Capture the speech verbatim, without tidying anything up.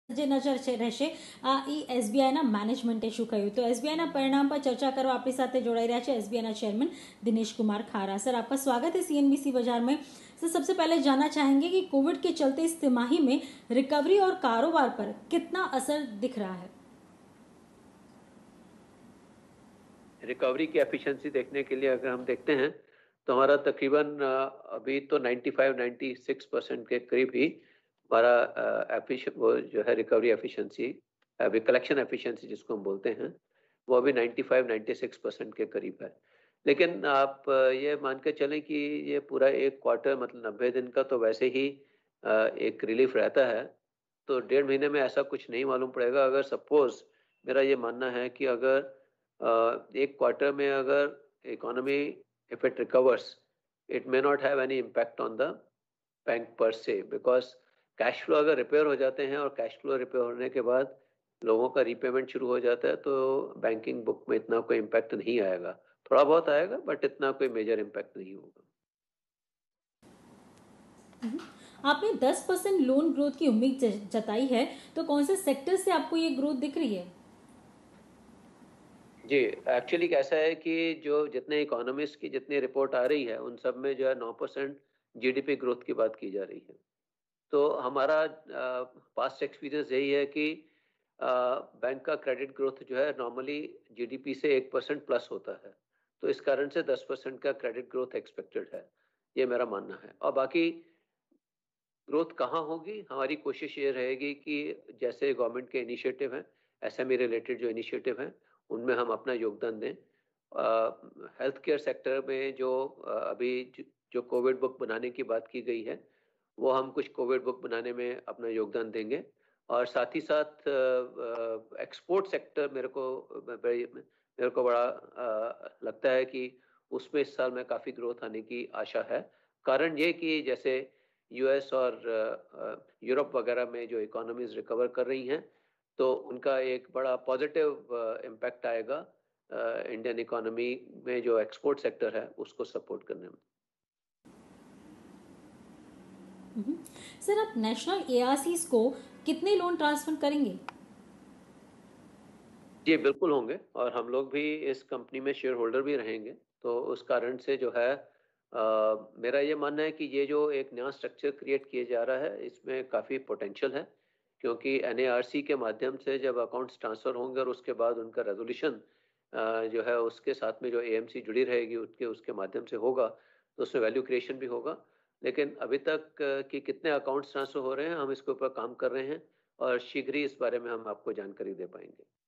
જે નજર છે રહેશે આ ઈ એસબીઆઈના મેનેજમેન્ટે શું કહ્યું તો એસબીઆઈના પરિણામ પર ચર્ચા કરવા આપણી સાથે જોડાઈ રહ્યા છે એसबीआई चेयरमैन दिनेश कुमार खारा। सर, आपका स्वागत है सीएनबीसी बाजार में। सर, सबसे पहले जानना चाहेंगे कि कोविड के चलते इस तिमाही में रिकवरी और कारोबार पर कितना असर दिख रहा है। रिकवरी की एफिशिएंसी देखने के लिए अगर हम देखते हैं तो हमारा तकरीबन अभी तो पचानवे छियानवे परसेंट के करीब ही हमारा एफिशिएंट वो जो है रिकवरी एफिशिएंसी अभी कलेक्शन एफिशिएंसी जिसको हम बोलते हैं वो अभी पचानवे छियानवे परसेंट के करीब है। लेकिन आप ये मान के चलें कि ये पूरा एक क्वार्टर मतलब नब्बे दिन का तो वैसे ही एक रिलीफ रहता है, तो डेढ़ महीने में ऐसा कुछ नहीं मालूम पड़ेगा। अगर सपोज मेरा ये मानना है कि अगर एक क्वार्टर में अगर economy if it recovers it may not have any impact on the bank per se because cash flow अगर रिपेयर हो जाते हैं और कैश फ्लो रिपेयर होने के बाद लोगों का रीपेमेंट शुरू हो जाता है तो बैंकिंग बुक में इतना कोई इम्पैक्ट नहीं आएगा, थोड़ा बहुत आएगा बट इतना कोई मेजर इम्पैक्ट नहीं होगा। आपने दस परसेंट लोन ग्रोथ की उम्मीद जताई है, तो कौन से सेक्टर से आपको ये ग्रोथ दिख रही है? जी, एक्चुअली कैसा है कि जो जितने इकोनॉमिस्ट की जितनी रिपोर्ट आ रही है उन सब में जो है नौ परसेंट जीडीपी ग्रोथ की बात की जा रही है। तो हमारा पास्ट एक्सपीरियंस यही है कि आ, बैंक का क्रेडिट ग्रोथ जो है नॉर्मली जीडीपी से एक परसेंट प्लस होता है, तो इस कारण से दस परसेंट का क्रेडिट ग्रोथ एक्सपेक्टेड है, ये मेरा मानना है। और बाकी ग्रोथ कहाँ होगी, हमारी कोशिश ये रहेगी कि जैसे गवर्नमेंट के इनिशिएटिव हैं, एसएमई रिलेटेड जो इनिशिएटिव हैं उनमें हम अपना योगदान दें। हेल्थ केयर सेक्टर में जो आ, अभी जो कोविड बुक बनाने की बात की गई है वो हम कुछ कोविड बुक बनाने में अपना योगदान देंगे। और साथ ही साथ एक्सपोर्ट सेक्टर मेरे को मेरे को बड़ा आ, लगता है कि उसमें इस साल में काफ़ी ग्रोथ आने की आशा है। कारण ये कि जैसे यूएस और यूरोप वगैरह में जो इकोनॉमीज रिकवर कर रही हैं तो उनका एक बड़ा पॉजिटिव इम्पैक्ट आएगा इंडियन इकोनॉमी में जो एक्सपोर्ट सेक्टर है उसको सपोर्ट करने में। सर, आप नेशनल एआरसीज को कितने लोन ट्रांसफर करेंगे? जी बिल्कुल होंगे, और हम लोग भी इस कंपनी में शेयर होल्डर भी रहेंगे, तो उस कारण से जो है आ, मेरा ये मानना है कि ये जो एक नया स्ट्रक्चर क्रिएट किया जा रहा है इसमें काफ़ी पोटेंशियल है, क्योंकि एनएआरसी के माध्यम से जब अकाउंट्स ट्रांसफ़र होंगे और उसके बाद उनका रेजोल्यूशन जो है उसके साथ में जो एएमसी जुड़ी रहेगी उसके उसके माध्यम से होगा, तो उसमें वैल्यू क्रिएशन भी होगा। लेकिन अभी तक कि कितने अकाउंट्स ट्रांसफ़र हो रहे हैं हम इसके ऊपर काम कर रहे हैं और शीघ्र ही इस बारे में हम आपको जानकारी दे पाएंगे।